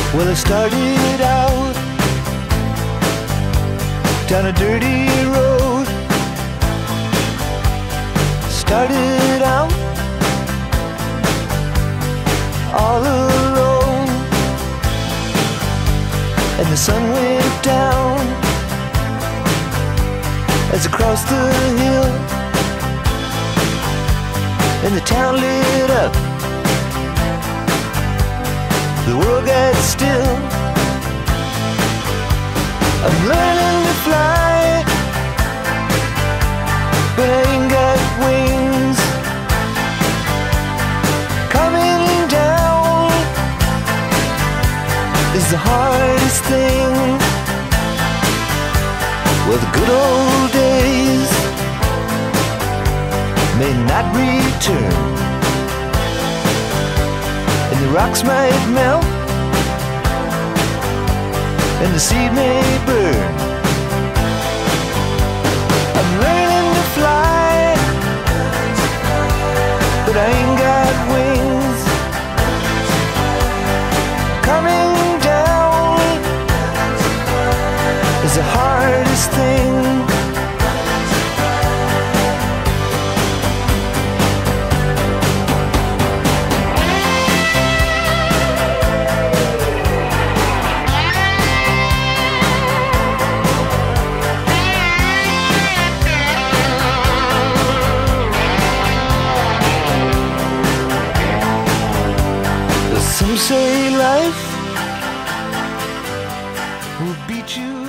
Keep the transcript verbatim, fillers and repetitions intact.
Well, I started out down a dirty road. Started out all alone, and the sun went down as I crossed the hill, and the town lit up. The world got still. I'm learning to fly, but I ain't got wings. Coming down is the hardest thing. Well, the good old days may not return, and the rocks might melt, and the seed may burn. I'm learning to fly, but I ain't got wings. Coming down is the hardest thing. Some say life will beat you